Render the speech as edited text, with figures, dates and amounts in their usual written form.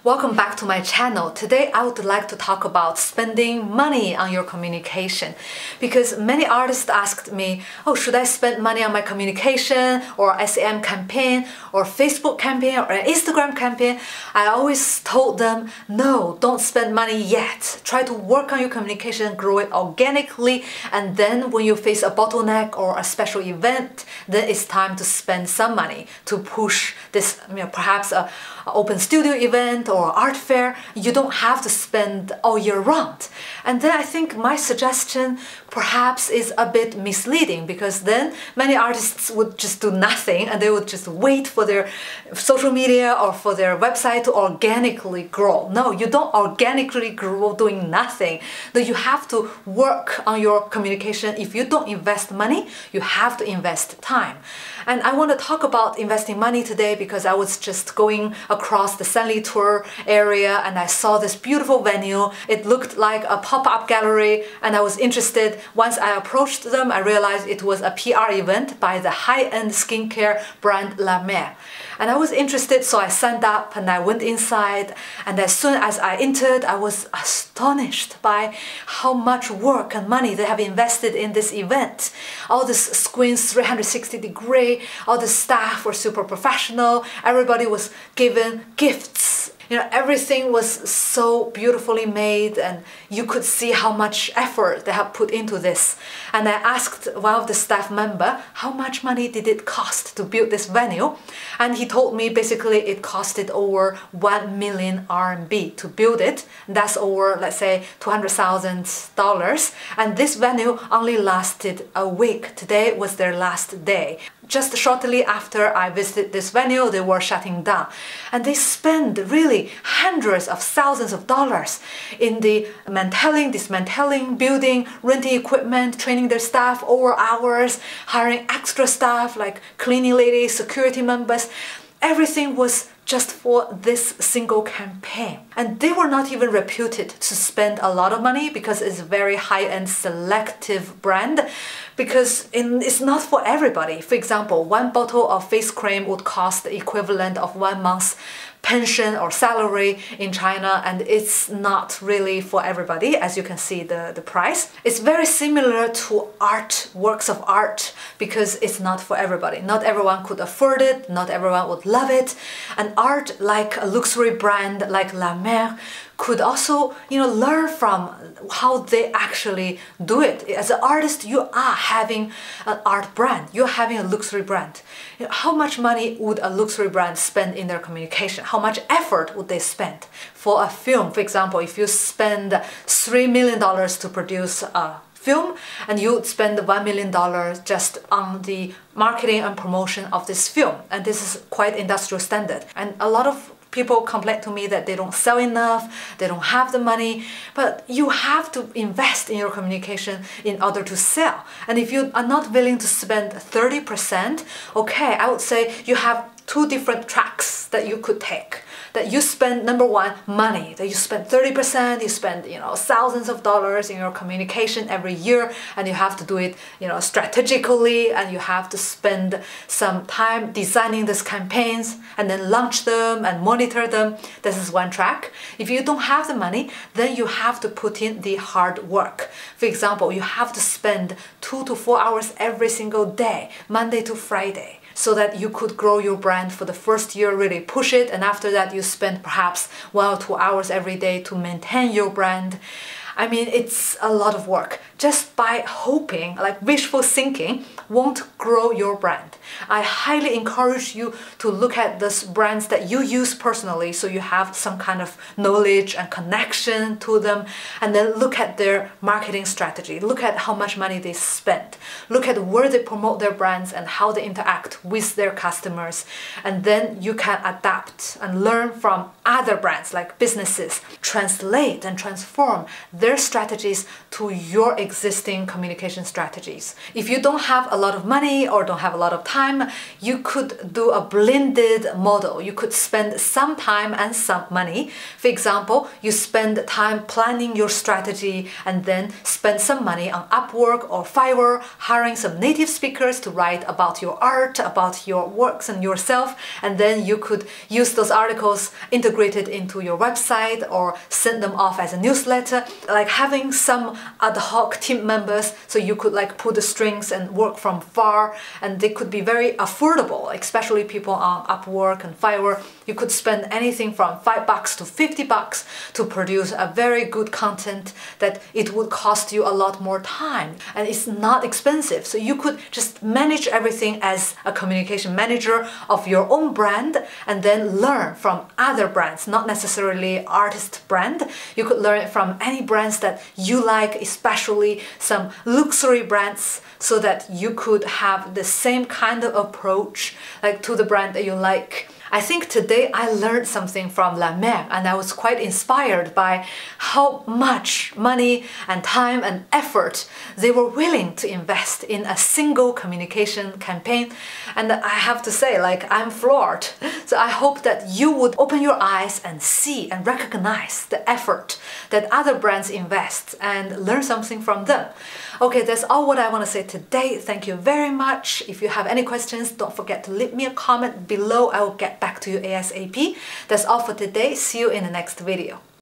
Welcome back to my channel. Today I would like to talk about spending money on your communication, because many artists asked me, oh, should I spend money on my communication or SEM campaign or Facebook campaign or Instagram campaign? I always told them, no, don't spend money yet. Try to work on your communication, grow it organically, and then when you face a bottleneck or a special event, then it's time to spend some money to push this, perhaps a open studio event or art fair. You don't have to spend all year round. And then I think my suggestion perhaps is a bit misleading, because then many artists would just do nothing and they would just wait for their social media or for their website to organically grow. No, you don't organically grow doing nothing. No, you have to work on your communication. If you don't invest money, you have to invest time. And I want to talk about investing money today because I was just going across the Sanli Tour area and I saw this beautiful venue. It looked like a pop-up gallery and I was interested. Once I approached them, I realized it was a PR event by the high-end skincare brand La Mer. And I was interested, so I signed up and I went inside, and as soon as I entered, I was astonished by how much work and money they have invested in this event. All these screens, 360 degree, all the staff were super professional, everybody was given gifts. Everything was so beautifully made and you could see how much effort they have put into this. And I asked one of the staff member, how much money did it cost to build this venue? And he told me basically it costed over 1 million RMB to build it. That's over, let's say, $200,000. And this venue only lasted a week. Today was their last day. Just shortly after I visited this venue, they were shutting down. And they spent really hundreds of thousands of dollars in the dismantling, building, renting equipment, training their staff over hours, hiring extra staff like cleaning ladies, security members. Everything was just for this single campaign. And they were not even reputed to spend a lot of money because it's a very high-end selective brand, because it's not for everybody. For example, one bottle of face cream would cost the equivalent of 1 month's pension or salary in China, and it's not really for everybody, as you can see the price. It's very similar to art, works of art, because it's not for everybody. Not everyone could afford it, not everyone would love it. And art, like a luxury brand like La Mer, could also, learn from how they actually do it. As an artist, you are having an art brand, you're having a luxury brand. How much money would a luxury brand spend in their communication? How much effort would they spend? For a film, for example, if you spend $3 million to produce a film, and you would spend $1 million just on the marketing and promotion of this film. And this is quite industrial standard. And a lot of people complain to me that they don't sell enough, they don't have the money, but you have to invest in your communication in order to sell. And if you are not willing to spend 30%, okay, I would say you have two different tracks that you could take. That you spend, number one, money, that you spend 30%, you spend, thousands of dollars in your communication every year, and you have to do it, strategically, and you have to spend some time designing these campaigns and then launch them and monitor them. This is one track. If you don't have the money, then you have to put in the hard work. For example, you have to spend 2 to 4 hours every single day, Monday to Friday, so that you could grow your brand for the first year, really push it, and after that you spend perhaps 1 or 2 hours every day to maintain your brand. I mean, it's a lot of work. Just by hoping, like wishful thinking, won't grow your brand. I highly encourage you to look at those brands that you use personally, so you have some kind of knowledge and connection to them, and then look at their marketing strategy. Look at how much money they spend. Look at where they promote their brands and how they interact with their customers. And then you can adapt and learn from other brands like businesses, translate and transform their strategies to your existing communication strategies. If you don't have a lot of money or don't have a lot of time, you could do a blended model. You could spend some time and some money. For example, you spend time planning your strategy and then spend some money on Upwork or Fiverr, hiring some native speakers to write about your art, about your works and yourself, and then you could use those articles integrated into your website or send them off as a newsletter, like having some ad hoc team members so you could like pull the strings and work from far, and they could be very affordable, especially people on Upwork and Fiverr. You could spend anything from $5 to $50 to produce a very good content that it would cost you a lot more time, and it's not expensive. So you could just manage everything as a communication manager of your own brand and then learn from other brands, not necessarily artist brand. You could learn from any brands that you like, especially some luxury brands, so that you could have the same kind of approach like to the brand that you like. I think today I learned something from La Mer, and I was quite inspired by how much money and time and effort they were willing to invest in a single communication campaign. And I have to say, like, I'm floored. So I hope that you would open your eyes and see and recognize the effort that other brands invest and learn something from them. Okay, that's all what I want to say today. Thank you very much. If you have any questions, don't forget to leave me a comment below. I will get back to you ASAP. That's all for today. See you in the next video.